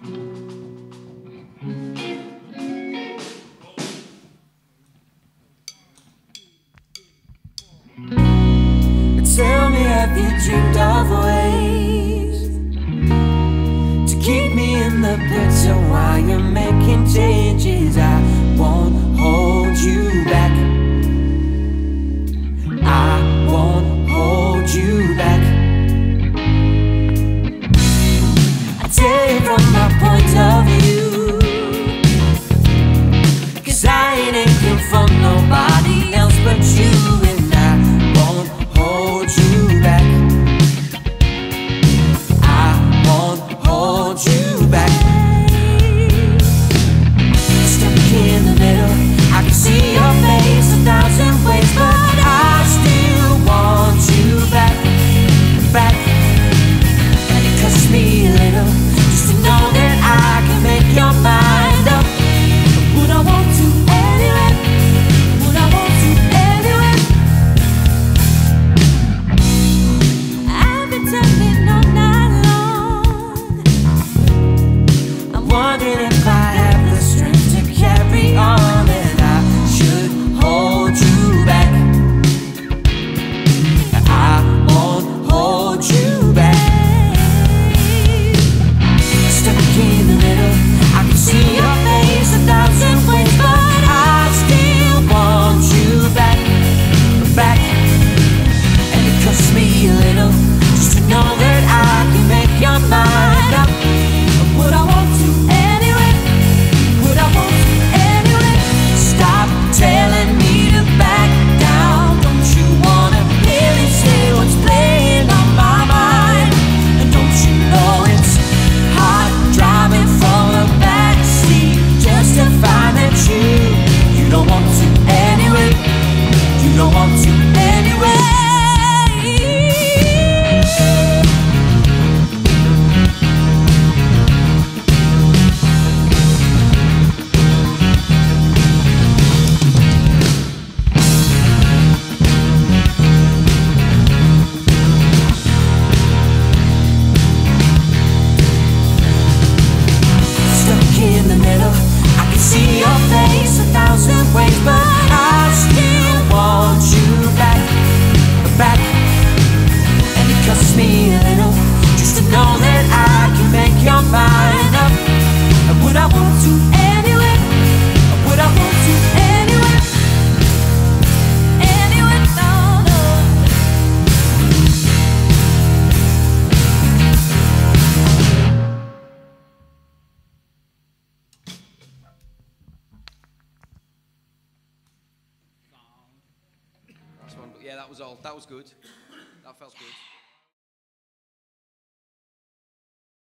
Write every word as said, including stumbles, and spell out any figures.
Tell me, have you dreamed of ways to keep me in the picture while you're making changes? I won't hold you back. I won't hold you back. I tell you from my point of view, 'cause I ain't aching for nobody else but you. And I won't hold you back. I won't hold you back. Stuck in the middle, I can see your face a thousand ways, but I still want you back, back. And it costs me a little just to know that I can make your mind up. Would I want to anyway? Would I want to anyway? I've been tempting all night long. I'm wondering if I have the strength to carry on, and I should hold you back. I won't hold you back. Stuck in the middle, I can see your face a thousand ways, but I still want you back, back. And it costs me a little just to know that I can make your mind up. Would I want to anyway? Would I want to anyway? Stop telling me to back down. Don't you wanna really say what's playing on my mind? And don't you know it's hard driving from the backseat just to find that you you don't want to anyway. You don't want to anyway. Stuck in the middle, I can see your face a thousand ways, but I still want you back, back. And it costs me a little just to know that I can make your mind up. Would I want to anyway? Would I want to anyway? Anyway, no, no. That's one, but yeah, that was all. That was good. That felt good.